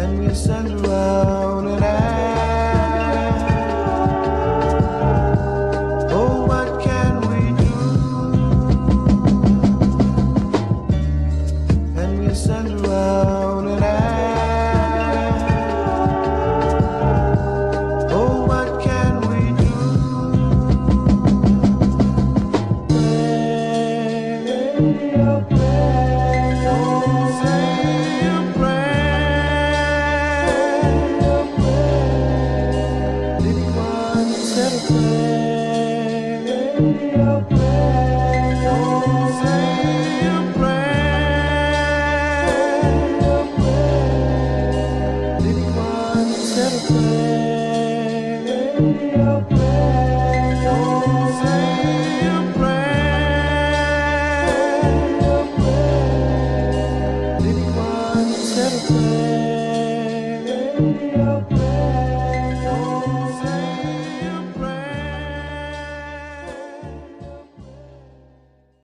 and you stand around and ask, oh, what can we do? And you stand around and ask, oh, what can we do? Pray your prayer, say your prayer. Did anyone said a prayer? Your prayer, say your prayer. Did anyone said a prayer? Your prayer, say your prayer. Did anyone said a prayer?